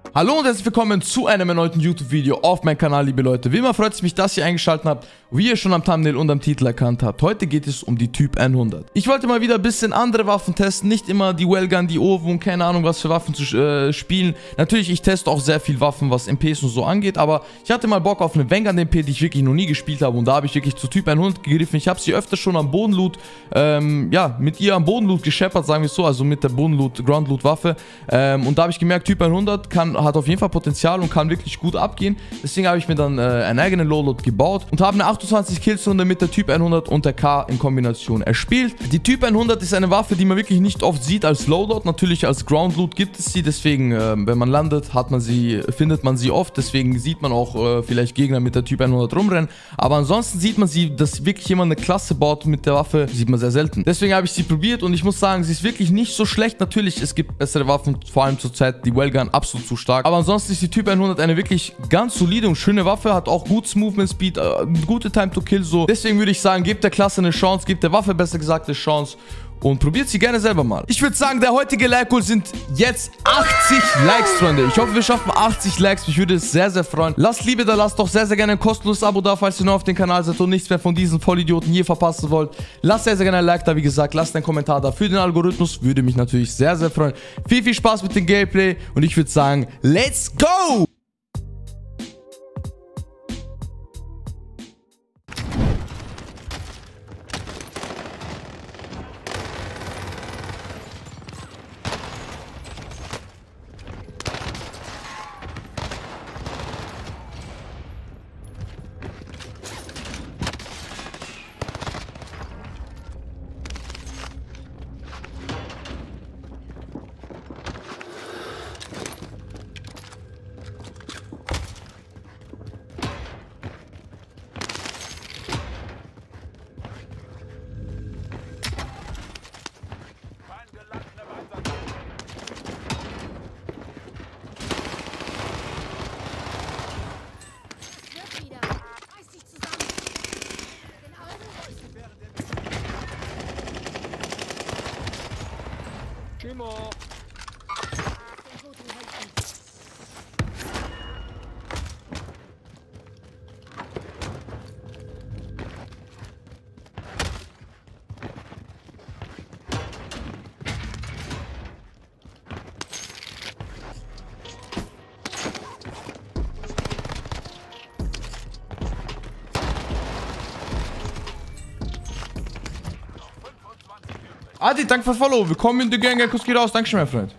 Hallo und herzlich willkommen zu einem erneuten YouTube-Video auf meinem Kanal, liebe Leute. Wie immer freut es mich, dass ihr eingeschaltet habt. Wie ihr schon am Thumbnail und am Titel erkannt habt, heute geht es um die Typ 100. Ich wollte mal wieder ein bisschen andere Waffen testen, nicht immer die Wellgun, die Ovo und keine Ahnung was für Waffen zu spielen. Natürlich, ich teste auch sehr viel Waffen, was MPs und so angeht, aber ich hatte mal Bock auf eine Vanguard MP, die ich wirklich noch nie gespielt habe und da habe ich wirklich zu Typ 100 gegriffen. Ich habe sie öfter schon am Bodenloot, ja, mit ihr am Bodenloot gescheppert, sagen wir so, also mit der Bodenloot, Groundloot Waffe. Und da habe ich gemerkt, Typ 100 hat auf jeden Fall Potenzial und kann wirklich gut abgehen. Deswegen habe ich mir dann einen eigenen Lowload gebaut und habe eine 28 Killzone mit der Typ 100 und der K in Kombination erspielt. Die Typ 100 ist eine Waffe, die man wirklich nicht oft sieht als Loadout. Natürlich als Groundloot gibt es sie, deswegen, wenn man landet, findet man sie oft. Deswegen sieht man auch vielleicht Gegner mit der Typ 100 rumrennen. Aber ansonsten sieht man sie, dass wirklich jemand eine Klasse baut mit der Waffe, sieht man sehr selten. Deswegen habe ich sie probiert und ich muss sagen, sie ist wirklich nicht so schlecht. Natürlich, es gibt bessere Waffen, vor allem zurzeit die Wellgun absolut zu stark. Aber ansonsten ist die Typ 100 eine wirklich ganz solide und schöne Waffe, hat auch gutes Movement Speed, gute Time to Kill so. Deswegen würde ich sagen, gebt der Klasse eine Chance, gebt der Waffe besser gesagt eine Chance und probiert sie gerne selber mal. Ich würde sagen, der heutige Like-Goal sind jetzt 80 Likes, Freunde. Ich hoffe, wir schaffen 80 Likes. Mich würde es sehr, sehr freuen. Lasst Liebe da, lasst doch sehr, sehr gerne ein kostenloses Abo da, falls ihr neu auf den Kanal seid und nichts mehr von diesen Vollidioten je verpassen wollt. Lasst sehr, sehr gerne ein Like da, wie gesagt. Lasst einen Kommentar da für den Algorithmus. Würde mich natürlich sehr, sehr freuen. Viel, viel Spaß mit dem Gameplay und ich würde sagen, let's go! Schimmer. Adi, danke für Follow. Willkommen in die Gang. Kuss geht raus. Dankeschön, mein Freund.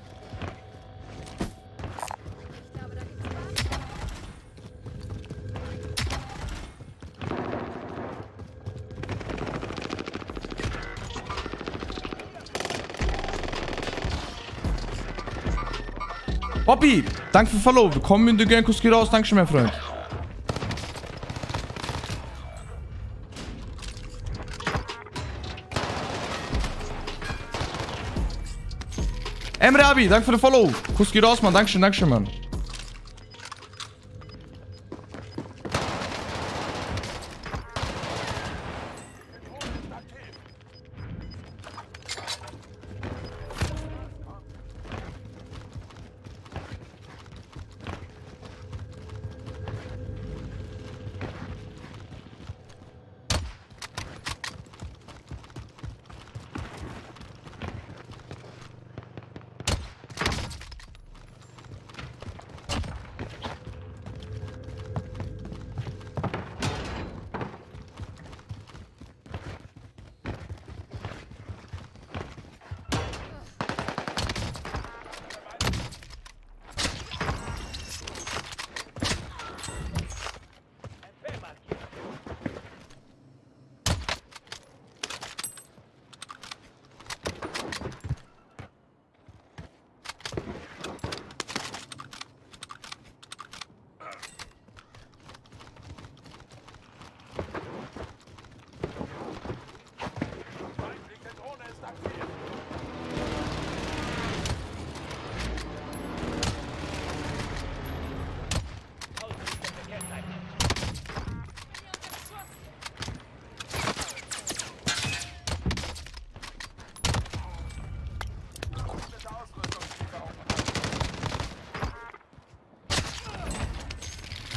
Bobby, danke für Follow. Willkommen in die Gang. Kuss geht raus. Dankeschön, mein Freund. Emre Abi, danke für den Follow. Kuss geht raus, Mann. Dankeschön, Dankeschön, Mann.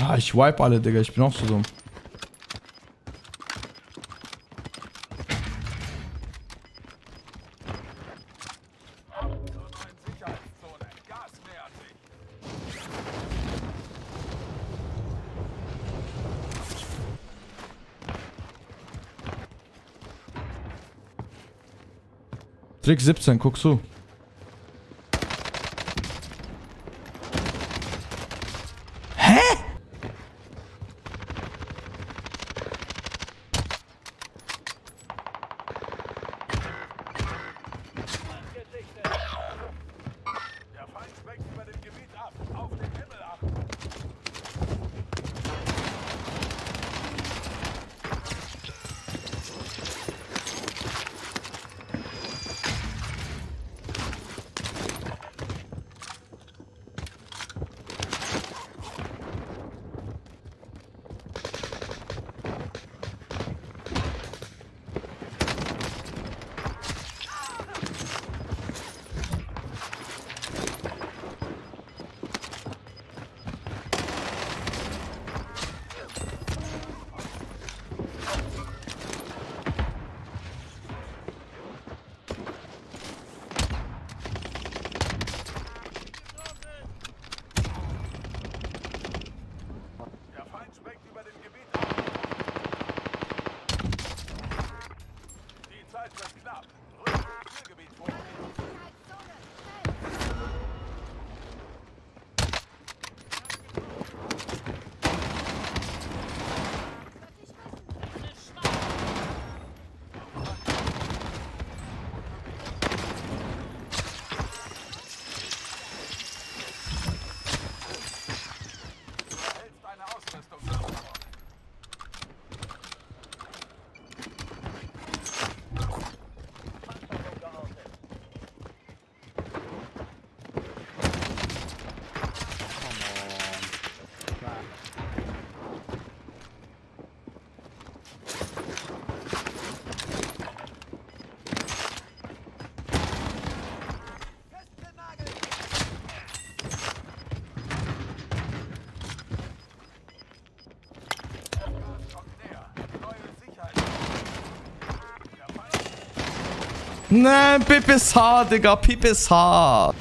Ah, ich wipe alle, Digga. Ich bin auch so dumm. Trick 17, guck zu. Hä? Der Feind schmeckt über dem Gebiet ab. Auf den Himmel achten. Nein, PPSH, Digga, PPSH.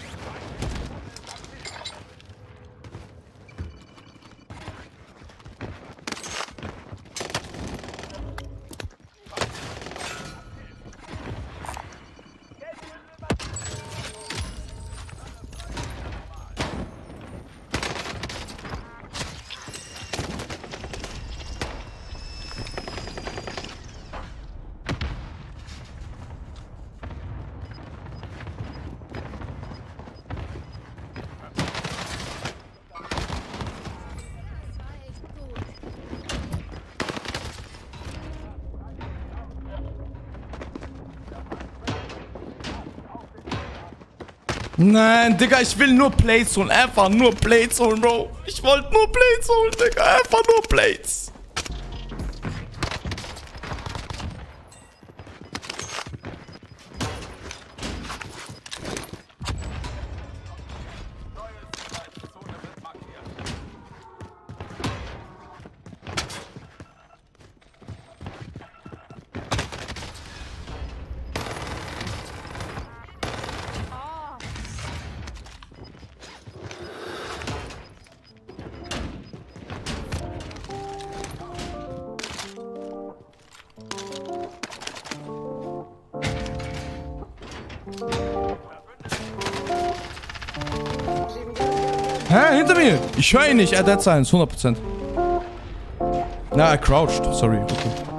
Nein, Digga, ich will nur Plates holen. Einfach nur Plates holen, Bro. Ich wollte nur Plates holen, Digga. Einfach nur Plates. Hä? Hinter mir! Ich höre ihn nicht. Er hat sein, 100%. Na, er crouched. Sorry. Okay.